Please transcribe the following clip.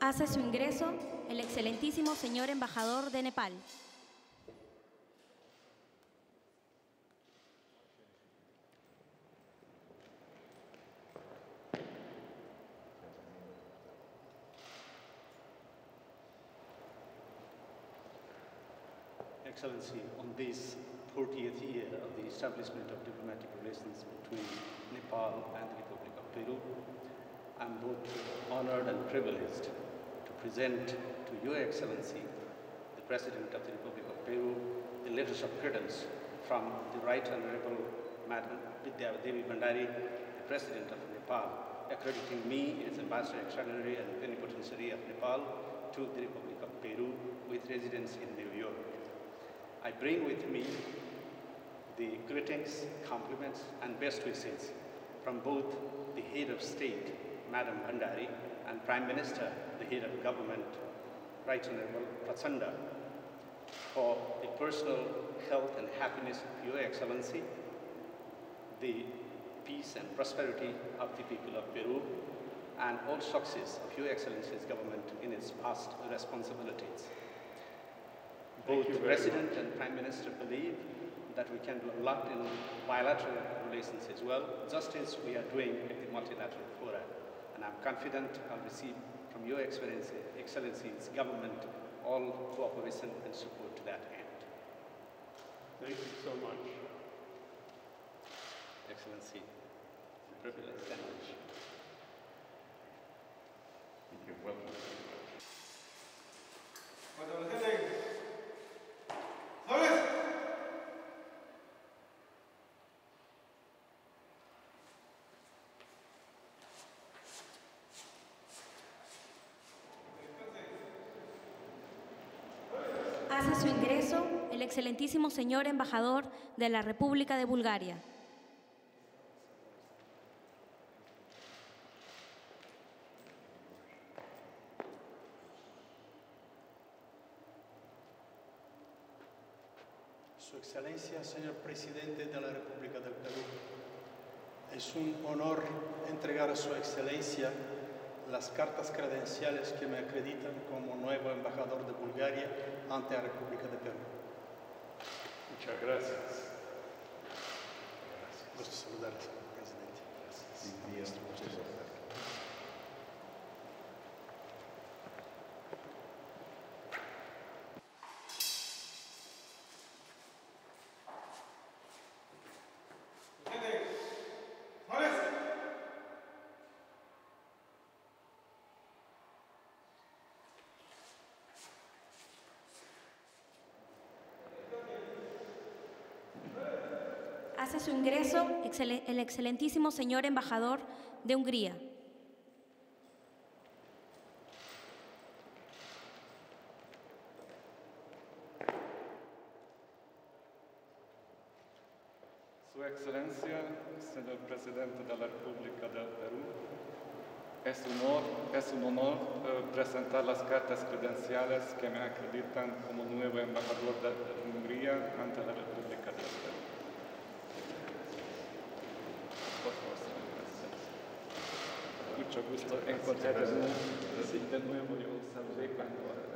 Hace su ingreso el excelentísimo señor embajador de Nepal. Excellency, on this 40th year of the establishment of diplomatic relations between Nepal and the Republic of Peru, I am both honored and privileged to present to Your Excellency, the President of the Republic of Peru, the letters of credence from the Right Honorable Madam Vidya Devi Bhandari, the President of Nepal, accrediting me as Ambassador Extraordinary and Plenipotentiary of Nepal to the Republic of Peru with residence in New York. I bring with me the greetings, compliments, and best wishes from both the head of state, Madam Bhandari, and Prime Minister, the head of government, Right Honorable Prachanda, for the personal health and happiness of Your Excellency, the peace and prosperity of the people of Peru, and all success of Your Excellency's government in its past responsibilities. Both the President and Prime Minister believe that we can do a lot in bilateral relations as well, just as we are doing at the multilateral fora. And I'm confident I'll receive from Your Excellency's government all cooperation and support to that end. Thank you so much. Excellency, privilege and honor. Thank you. Welcome. Hace su ingreso el excelentísimo señor embajador de la República de Bulgaria. Su Excelencia, señor Presidente de la República del Perú, es un honor entregar a Su Excelencia las cartas credenciales que me acreditan como nuevo embajador de Bulgaria ante la República de Perú. Muchas gracias. Gusto saludarle, señor Presidente. Gracias. Muchas gracias. Hace su ingreso el excelentísimo señor embajador de Hungría. Su Excelencia, señor Presidente de la República del Perú, es un honor presentar las cartas credenciales que me acreditan como nuevo embajador de Hungría ante la República del Perú. Por favor, señor Presidente. Mucho gusto encontrarnos de nuevo. Yo saludé cuando